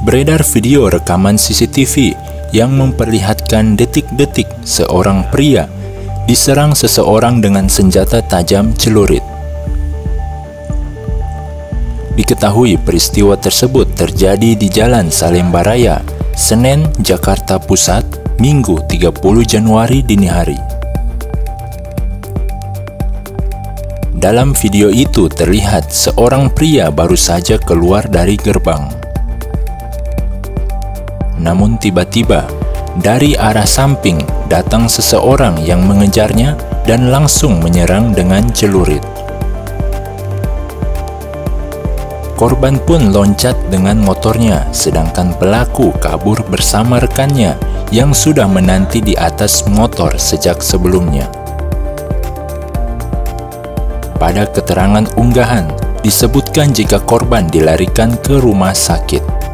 Beredar video rekaman CCTV yang memperlihatkan detik-detik seorang pria diserang seseorang dengan senjata tajam celurit. Diketahui peristiwa tersebut terjadi di Jalan Salemba Raya, Senen, Jakarta Pusat, Minggu 30 Januari dini hari. Dalam video itu terlihat seorang pria baru saja keluar dari gerbang. Namun tiba-tiba, dari arah samping datang seseorang yang mengejarnya dan langsung menyerang dengan celurit. Korban pun loncat dengan motornya, sedangkan pelaku kabur bersama rekannya yang sudah menanti di atas motor sejak sebelumnya. Pada keterangan unggahan, disebutkan jika korban dilarikan ke rumah sakit.